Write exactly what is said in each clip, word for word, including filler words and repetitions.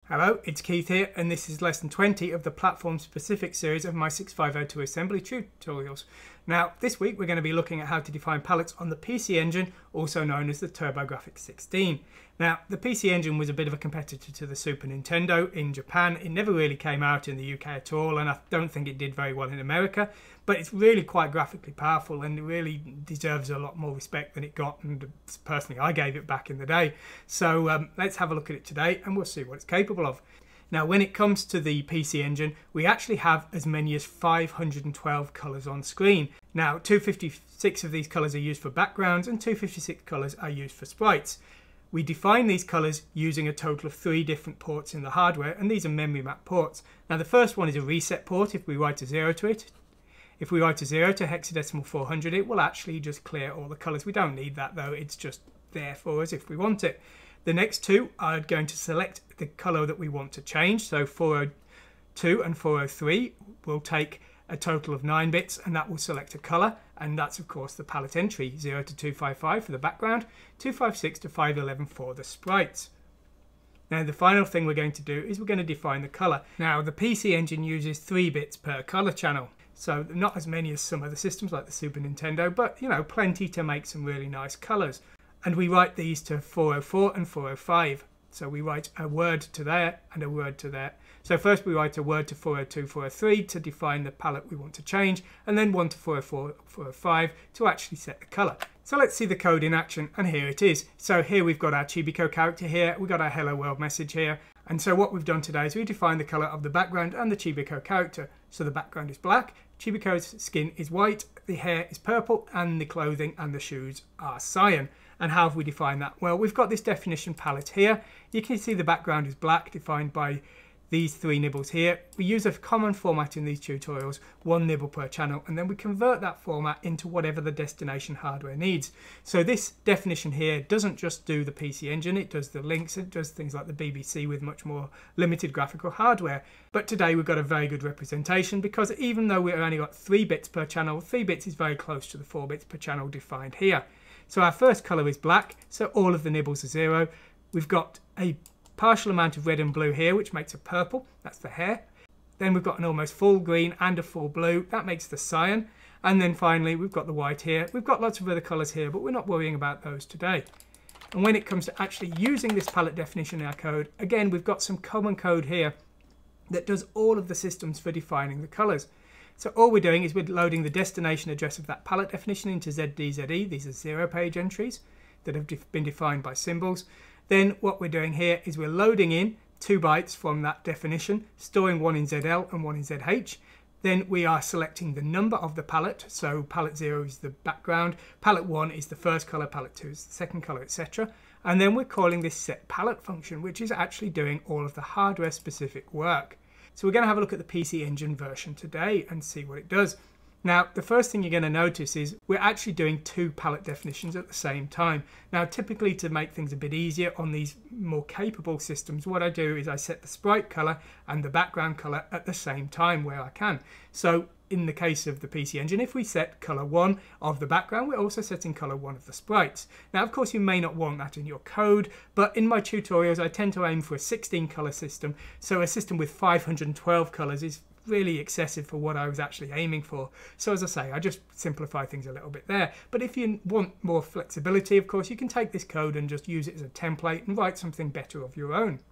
Hello, it's Keith here, and this is lesson twenty of the platform-specific series of my six five oh two assembly tutorials. Now, this week we're going to be looking at how to define palettes on the P C Engine, also known as the TurboGrafx sixteen. Now, the P C Engine was a bit of a competitor to the Super Nintendo in Japan. It never really came out in the U K at all, and I don't think it did very well in America, but it's really quite graphically powerful, and it really deserves a lot more respect than it got, and personally I gave it back in the day. So um, let's have a look at it today, and we'll see what it's capable of. Now, when it comes to the P C Engine, we actually have as many as five hundred twelve colours on screen. Now, two hundred fifty-six of these colours are used for backgrounds and two hundred fifty-six colours are used for sprites. We define these colours using a total of three different ports in the hardware, and these are memory map ports. Now, the first one is a reset port. If we write a zero to it, if we write a zero to hexadecimal four hundred, it will actually just clear all the colours. We don't need that though, it's just there for us if we want it. The next two are going to select the colour that we want to change. So four oh two and four oh three will take a total of nine bits, and that will select a colour, and that's of course the palette entry, zero to two fifty-five for the background, two fifty-six to five eleven for the sprites. Now, the final thing we're going to do is we're going to define the colour. Now, the P C Engine uses three bits per colour channel, so not as many as some other systems like the Super Nintendo, but you know, plenty to make some really nice colours. And we write these to four oh four and four oh five. So we write a word to there and a word to there. So first we write a word to four oh two, four oh three to define the palette we want to change, and then one to four oh four, four oh five to actually set the colour. So let's see the code in action, and here it is. So here we've got our Chibico character here, we've got our hello world message here, and so what we've done today is we defined the colour of the background and the Chibico character. So the background is black, Chibico's skin is white, the hair is purple, and the clothing and the shoes are cyan. And how have we defined that? Well, we've got this definition palette here. You can see the background is black, defined by these three nibbles here. We use a common format in these tutorials, one nibble per channel, and then we convert that format into whatever the destination hardware needs. So this definition here doesn't just do the P C Engine, it does the links, it does things like the B B C with much more limited graphical hardware. But today we've got a very good representation, because even though we've only got three bits per channel, three bits is very close to the four bits per channel defined here. So our first colour is black, so all of the nibbles are zero. We've got a partial amount of red and blue here, which makes a purple, that's the hair. Then we've got an almost full green and a full blue, that makes the cyan. And then finally we've got the white here. We've got lots of other colours here, but we're not worrying about those today. And when it comes to actually using this palette definition in our code, again we've got some common code here that does all of the systems for defining the colours. So all we're doing is we're loading the destination address of that palette definition into Z D Z E. These are zero page entries that have def been defined by symbols. Then what we're doing here is we're loading in two bytes from that definition, storing one in Z L and one in Z H. Then we are selecting the number of the palette. So palette zero is the background, palette one is the first colour, palette two is the second colour, et cetera. And then we're calling this set palette function, which is actually doing all of the hardware specific work. So we're going to have a look at the P C Engine version today and see what it does. Now, the first thing you're going to notice is we're actually doing two palette definitions at the same time. Now, typically to make things a bit easier on these more capable systems, what I do is I set the sprite colour and the background colour at the same time where I can. So in the case of the P C Engine, if we set colour one of the background, we're also setting colour one of the sprites. Now, of course, you may not want that in your code, but in my tutorials, I tend to aim for a sixteen colour system. So a system with five hundred twelve colours is really excessive for what I was actually aiming for. So as I say, I just simplify things a little bit there. But if you want more flexibility, of course, you can take this code and just use it as a template and write something better of your own.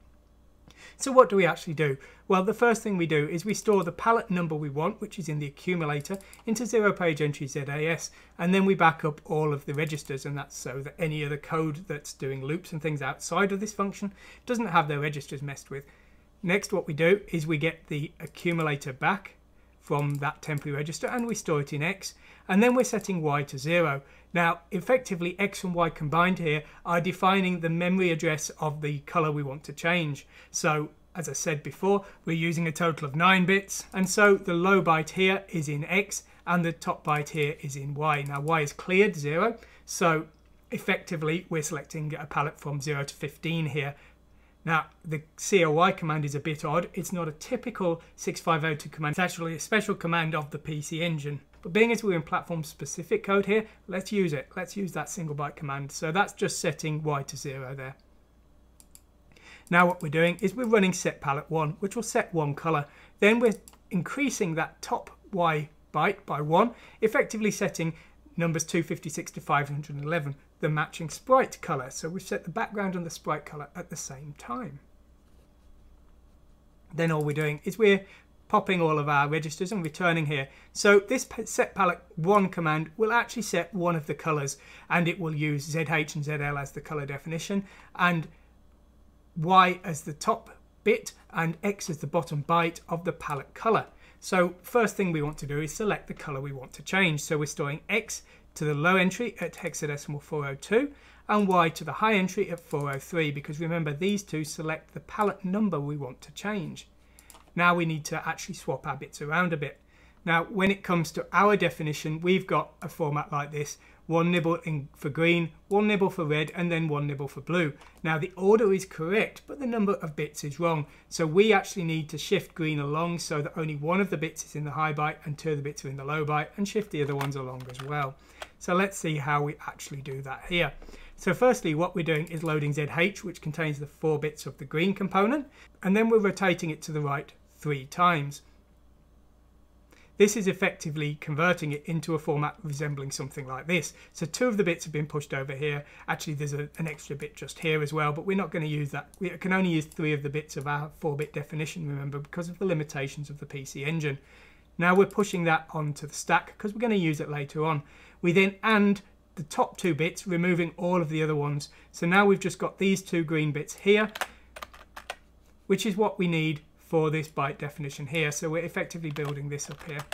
So what do we actually do? Well, the first thing we do is we store the palette number we want, which is in the accumulator, into zero page entry Z A S, and then we back up all of the registers, and that's so that any other code that's doing loops and things outside of this function doesn't have their registers messed with. Next, what we do is we get the accumulator back from that temporary register and we store it in X, and then we're setting Y to zero. Now, effectively, X and Y combined here are defining the memory address of the colour we want to change. So, as I said before, we're using a total of nine bits, and so the low byte here is in X and the top byte here is in Y. Now, Y is cleared, zero, so effectively we're selecting a palette from zero to fifteen here. Now, the C L Y command is a bit odd. It's not a typical six five oh two command. It's actually a special command of the P C Engine. But being as we're in platform-specific code here, let's use it. Let's use that single byte command. So that's just setting Y to zero there. Now what we're doing is we're running set palette one, which will set one color. Then we're increasing that top Y byte by one, effectively setting numbers two fifty-six to five hundred eleven, the matching sprite color. So we've set the background and the sprite color at the same time. Then all we're doing is we're popping all of our registers and returning here. So this set palette one command will actually set one of the colors, and it will use Z H and Z L as the color definition, and Y as the top bit and X as the bottom byte of the palette color. So first thing we want to do is select the color we want to change. So we're storing X to the low entry at hexadecimal four oh two and Y to the high entry at four oh three, because remember these two select the palette number we want to change. Now we need to actually swap our bits around a bit. Now when it comes to our definition, we've got a format like this: one nibble in for green, one nibble for red, and then one nibble for blue. Now the order is correct, but the number of bits is wrong. So we actually need to shift green along so that only one of the bits is in the high byte and two of the bits are in the low byte, and shift the other ones along as well. So let's see how we actually do that here. So firstly, what we're doing is loading Z H, which contains the four bits of the green component, and then we're rotating it to the right three times. This is effectively converting it into a format resembling something like this. So two of the bits have been pushed over here. Actually, there's a, an extra bit just here as well, but we're not going to use that. We can only use three of the bits of our four bit definition, remember, because of the limitations of the P C Engine. Now we're pushing that onto the stack because we're going to use it later on. We then and the top two bits, removing all of the other ones. So now we've just got these two green bits here, which is what we need for this byte definition here. So we're effectively building this up here.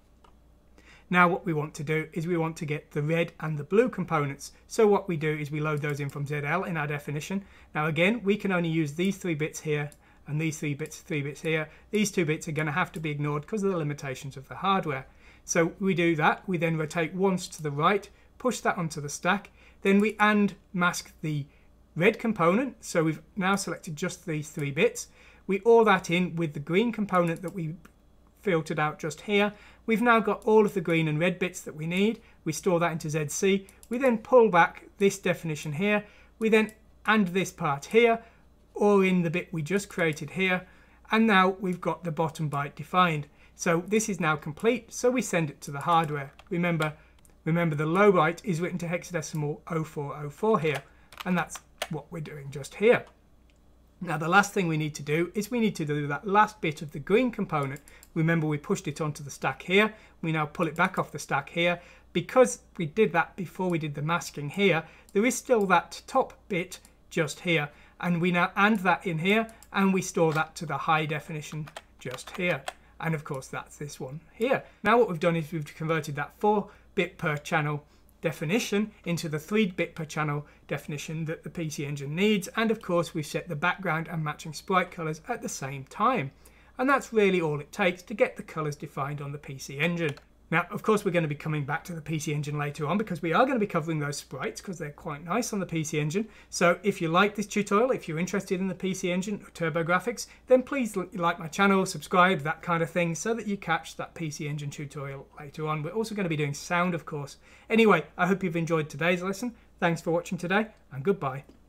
Now what we want to do is we want to get the red and the blue components. So what we do is we load those in from Z L in our definition. Now again, we can only use these three bits here and these three bits, three bits here. These two bits are going to have to be ignored because of the limitations of the hardware. So we do that. We then rotate once to the right, push that onto the stack. Then we and mask the red component. So we've now selected just these three bits. We all that in with the green component that we filtered out just here. We've now got all of the green and red bits that we need. We store that into Z C. We then pull back this definition here. We then and this part here, or in the bit we just created here. And now we've got the bottom byte defined. So this is now complete. So we send it to the hardware. Remember, remember the low byte is written to hexadecimal oh four oh four here. And that's what we're doing just here. Now the last thing we need to do is we need to do that last bit of the green component. Remember we pushed it onto the stack here. We now pull it back off the stack here. Because we did that before we did the masking here, there is still that top bit just here. And we now and that in here, and we store that to the high definition just here. And of course that's this one here. Now what we've done is we've converted that four bit per channel definition into the three bit per channel definition that the P C Engine needs, and of course we've set the background and matching sprite colors at the same time. And that's really all it takes to get the colors defined on the P C Engine. Now of course we're going to be coming back to the P C Engine later on, because we are going to be covering those sprites because they're quite nice on the P C Engine. So if you like this tutorial, if you're interested in the P C Engine or TurboGrafx, then please like my channel, subscribe, that kind of thing, so that you catch that P C Engine tutorial later on. We're also going to be doing sound, of course. Anyway, I hope you've enjoyed today's lesson. Thanks for watching today, and goodbye.